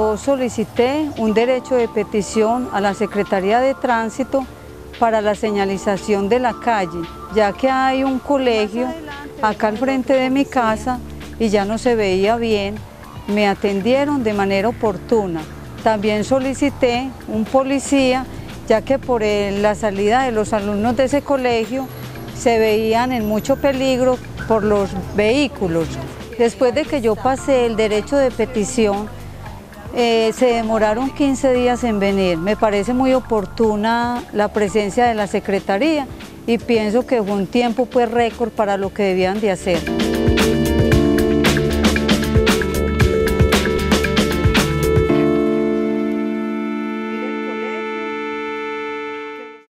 yo solicité un derecho de petición a la Secretaría de Tránsito para la señalización de la calle, ya que hay un colegio acá al frente de mi casa y ya no se veía bien. Me atendieron de manera oportuna. También solicité un policía, ya que por la salida de los alumnos de ese colegio se veían en mucho peligro por los vehículos. Después de que yo pasé el derecho de petición, se demoraron 15 días en venir. Me parece muy oportuna la presencia de la Secretaría y pienso que fue un tiempo récord para lo que debían de hacer.